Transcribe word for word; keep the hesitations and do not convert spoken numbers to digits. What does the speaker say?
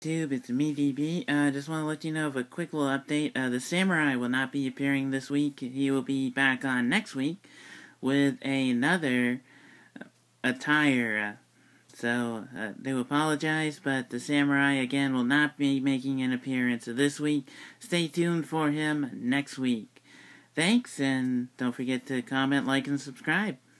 YouTube, it's me, D B. Uh, just want to let you know of a quick little update. Uh, the Samurai will not be appearing this week. He will be back on next week with another attire. So, uh, they will apologize, but the Samurai, again, will not be making an appearance this week. Stay tuned for him next week. Thanks, and don't forget to comment, like, and subscribe.